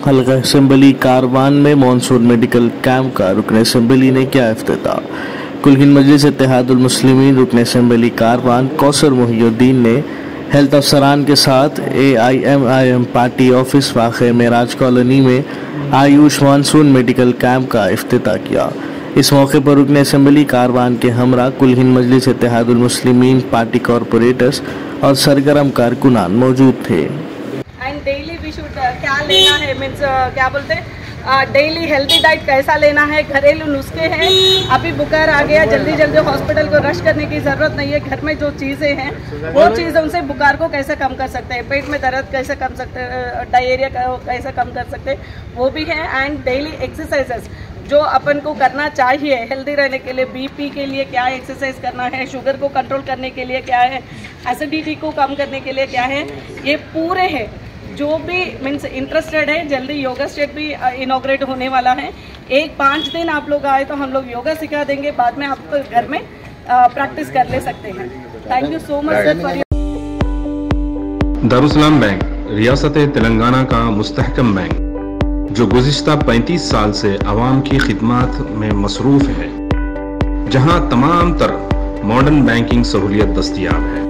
हल्का असम्बली कारवान में monsoon medical camp का रुकन असम्बली ने किया इफ्तिताह। कुल हिंद मजलिस इत्तेहादुल मुस्लिमीन रुकन असम्बली कारवान कौसर मोहिउद्दीन ने हेल्थ अफसरान के साथ AIMIM पार्टी ऑफिस वाक़े मेराज कॉलोनी में आयुष मानसून मेडिकल कैंप का इफ्तिताह किया। इस मौके पर रुकन असम्बली कारवान के हमरा कुल हिंद मजलिस इत्तेहादुल मुस्लिमीन पार्टी कॉरपोरेटर्स और सरगर्म कारकुनान मौजूद थे। एंड डेली वी शुड क्या लेना है, मीन्स क्या बोलते हैं, डेली हेल्दी डाइट कैसा लेना है, घरेलू नुस्खे हैं। अभी बुखार आ गया, जल्दी जल्दी हॉस्पिटल को रश करने की ज़रूरत नहीं है। घर में जो चीज़ें हैं वो चीज़ें उनसे बुखार को कैसे कम कर सकते हैं, पेट में दर्द कैसे कम सकते हैं, डायरिया कैसे कम कर सकते हैं, वो भी है। एंड डेली एक्सरसाइजेस जो अपन को करना चाहिए हेल्दी रहने के लिए, BP के लिए क्या एक्सरसाइज करना है, शुगर को कंट्रोल करने के लिए क्या है, एसिडिटी को कम करने के लिए क्या है, ये पूरे हैं। जो भी मीन्स इंटरेस्टेड है, जल्दी योगा स्टेट भी इनॉग्रेट होने वाला है। 5 दिन आप लोग आए तो हम लोग योगा सिखा देंगे, बाद में आप घर में प्रैक्टिस कर ले सकते हैं। Thank you so much sir for. Darussalam bank रियासत तेलंगाना का मुस्तहकम बैंक जो गुज़िश्ता 35 साल से आवाम की खिदमत में मसरूफ़ है, जहां तमाम तर मॉडर्न बैंकिंग सहूलियत दस्तयाब है।